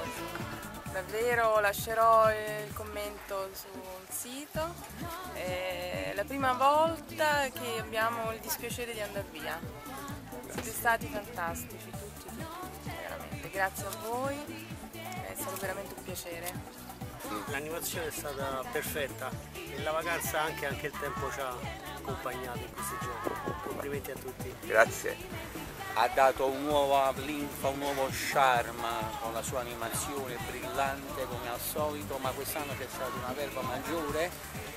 Davvero lascerò il commento sul sito. È la prima volta che abbiamo il dispiacere di andare via. Siete stati fantastici, tutti, veramente. Grazie a voi, è stato veramente un piacere. L'animazione è stata perfetta e la vacanza anche il tempo ci ha accompagnato in questi giorni. Complimenti a tutti. Grazie. Ha dato un nuovo linfa, un nuovo charme con la sua animazione brillante come al solito, ma quest'anno c'è stata una verba maggiore,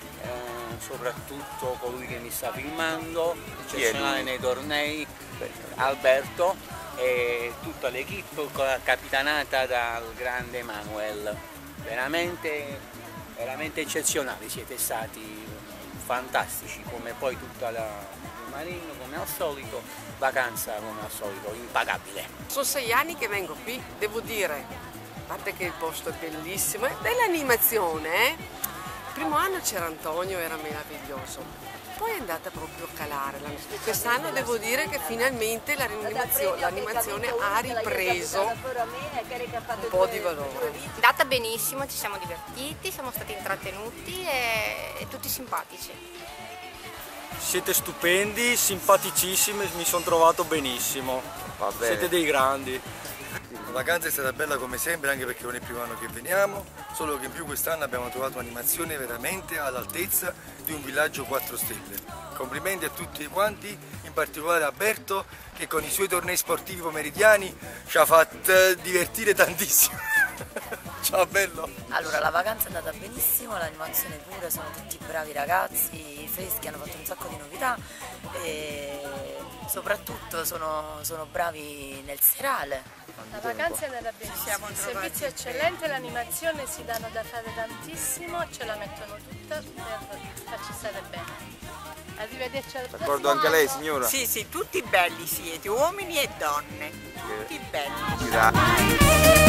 soprattutto colui che mi sta filmando, eccezionale nei tornei, Alberto, e tutta l'equipe capitanata dal grande Manuel. Veramente eccezionali, siete stati fantastici, come poi tutta la Marino come al solito, vacanza come al solito, impagabile. Sono 6 anni che vengo qui, devo dire, a parte che il posto è bellissimo, è dell'animazione, Il primo anno c'era Antonio, era meraviglioso, poi è andata proprio a calare. Quest'anno devo dire che finalmente l'animazione ha ripreso un po' di valore. È andata benissimo, ci siamo divertiti, siamo stati intrattenuti e tutti simpatici. Siete stupendi, simpaticissimi, mi sono trovato benissimo. Siete dei grandi. La vacanza è stata bella come sempre, anche perché non è il primo anno che veniamo, solo che in più quest'anno abbiamo trovato un'animazione veramente all'altezza di un villaggio 4 stelle. Complimenti a tutti quanti, in particolare a Berto che con i suoi tornei sportivi pomeridiani ci ha fatto divertire tantissimo. Ciao bello! Allora, la vacanza è andata benissimo, l'animazione pure, sono tutti bravi ragazzi, freschi, hanno fatto un sacco di novità e soprattutto sono bravi nel serale. La vacanza è andata benissimo, il servizio è eccellente, l'animazione si danno da fare tantissimo, ce la mettono tutta per farci stare bene. Arrivederci al prossimo D'accordo anche lei, anno. signora? Sì, tutti belli siete, uomini e donne, tutti belli. Grazie.